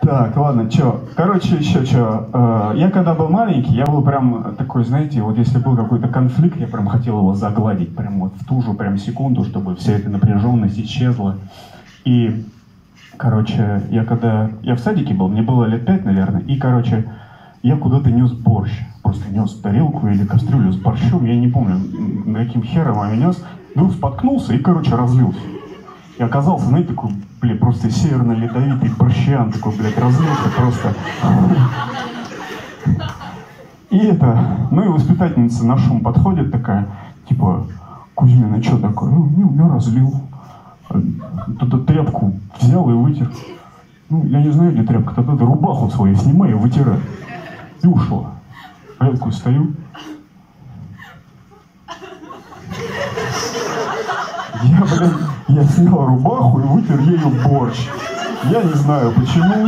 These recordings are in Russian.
Так, ладно, чё. Короче, еще чё. Я когда был маленький, я был прям такой, знаете, вот если был какой-то конфликт, я прям хотел его загладить, прям вот в ту же прям секунду, чтобы вся эта напряженность исчезла. И, короче, я в садике был, мне было лет 5, наверное, и, короче, я куда-то нес борщ. Просто нес тарелку или кастрюлю с борщом, я не помню, на каким хером я нес. Вдруг споткнулся и, короче, разлился. И оказался, знаете, такой, блядь, просто северно-ледовитый борщан, такой, блядь, разлился просто. И и воспитательница на шум подходит такая, типа, Кузьмин, а что такое? Ну, я разлил. Тут тряпку взял и вытер. Ну, я не знаю, где тряпка, тогда рубаху свою снимай и вытирай. И ушла. А я такой стою. Я снял рубаху и вытер ею борщ. Я не знаю почему.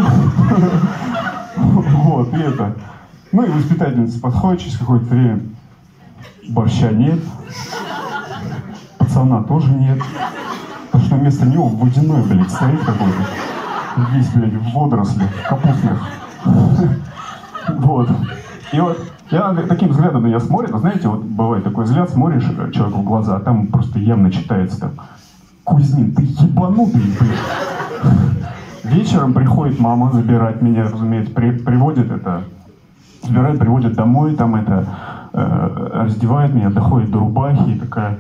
Вот, и это. Ну и воспитательница подходит через какое-то время. Борща нет. Пацана тоже нет. Потому что вместо него водяной, блядь, стоит какой-то. Весь, блядь, в водорослях капустных. Вот. И вот я таким взглядом на меня смотрит, но знаете, вот бывает такой взгляд, смотришь человеку в глаза, а там просто явно читается так: Кузьмин, ты ебанутый, блядь. Вечером приходит мама забирать меня, разумеется, забирает, приводит домой, там раздевает меня, доходит до рубахи и такая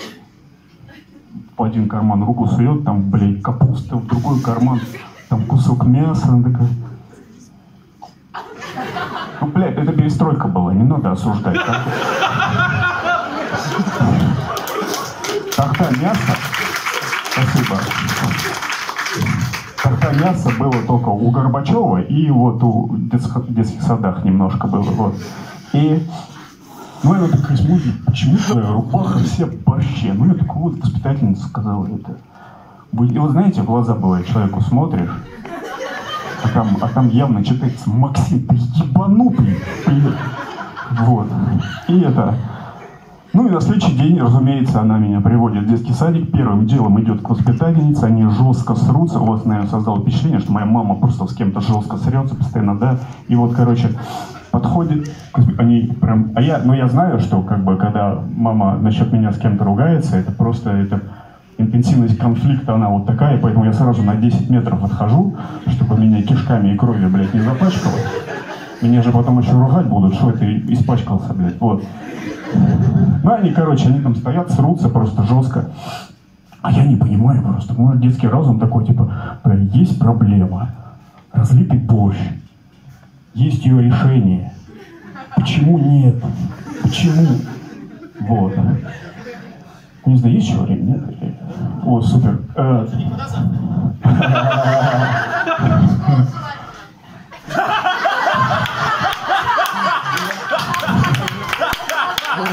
в один карман руку сует, там, блядь, капуста, в другой карман там кусок мяса, она такая. Ну, блядь, это перестройка была, не надо осуждать. Тарта мяса, спасибо. Тарта мяса было только у Горбачева и вот у детских садах немножко было. Вот. И я такая смотрю, почему твоя рубаха вся в борще? Ну, я такой, вот воспитательница сказала это. И вот знаете, в глаза бывает, человеку смотришь, а там явно читается: Максим, ты ебанутый, блядь. Вот. И Ну и на следующий день, разумеется, она меня приводит в детский садик. Первым делом идет к воспитательнице, они жестко срутся. У вас, наверное, создало впечатление, что моя мама просто с кем-то жестко срется постоянно, да. И вот, короче, подходит, они прям... я знаю, что когда мама насчет меня с кем-то ругается, это просто интенсивность конфликта, она вот такая, поэтому я сразу на 10 метров отхожу, чтобы меня кишками и кровью, блядь, не запачкало. Меня же потом еще ругать будут, что это испачкался, блядь, вот. Ну, они там стоят, срутся просто жестко. А я не понимаю просто, мой детский разум такой, типа, блядь, есть проблема, разлитый борщ, есть ее решение. Почему нет? Почему? Вот. Не знаю, есть еще время, нет? О, супер.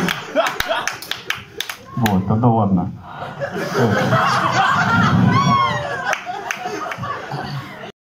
Вот, тогда ладно.